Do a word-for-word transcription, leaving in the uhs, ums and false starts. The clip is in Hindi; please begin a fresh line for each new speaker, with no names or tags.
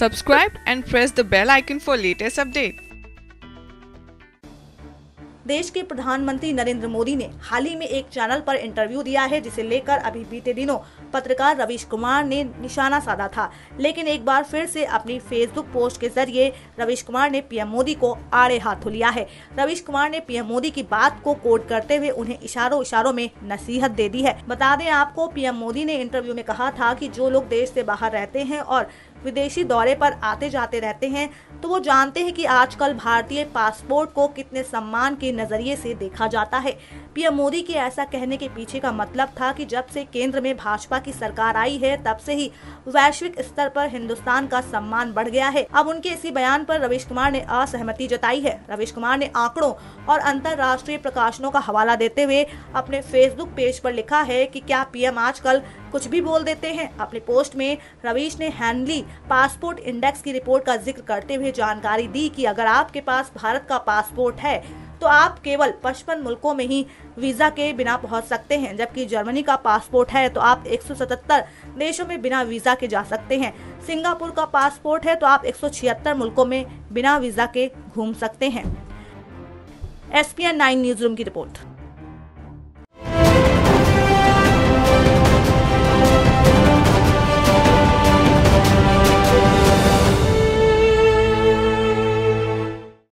Subscribe and press the bell icon for latest update.
देश के प्रधानमंत्री नरेंद्र मोदी ने हाल ही में एक चैनल पर इंटरव्यू दिया है, जिसे लेकर अभी बीते दिनों पत्रकार रवीश कुमार ने निशाना साधा था। लेकिन एक बार फिर से अपनी फेसबुक पोस्ट के जरिए रवीश कुमार ने पीएम मोदी को आड़े हाथों लिया है। रवीश कुमार ने पीएम मोदी की बात को कोट करते हुए उन्हें इशारों इशारों में नसीहत दे दी है। बता दें आपको, पीएम मोदी ने इंटरव्यू में कहा था कि जो लोग देश से बाहर रहते हैं और विदेशी दौरे पर आते जाते रहते हैं, तो वो जानते हैं कि आजकल भारतीय पासपोर्ट को कितने सम्मान के नजरिए से देखा जाता है। पीएम मोदी के ऐसा कहने के पीछे का मतलब था कि जब से केंद्र में भाजपा की सरकार आई है, तब से ही वैश्विक स्तर पर हिंदुस्तान का सम्मान बढ़ गया है। अब उनके इसी बयान पर रवीश कुमार ने असहमति जताई है। रवीश कुमार ने आंकड़ों और अंतर्राष्ट्रीय प्रकाशनों का हवाला देते हुए अपने फेसबुक पेज पर लिखा है कि क्या पीएम आजकल कुछ भी बोल देते हैं। अपने पोस्ट में रवीश ने हैंडली पासपोर्ट इंडेक्स की रिपोर्ट का जिक्र करते हुए जानकारी दी कि अगर आपके पास भारत का पासपोर्ट है तो आप केवल पचपन मुल्कों में ही वीजा के बिना पहुंच सकते हैं, जबकि जर्मनी का पासपोर्ट है तो आप एक सौ सतहत्तर देशों में बिना वीजा के जा सकते हैं। सिंगापुर का पासपोर्ट है तो आप एक सौ छिहत्तर मुल्कों में बिना वीजा के घूम सकते हैं। S P N nine news room की रिपोर्ट।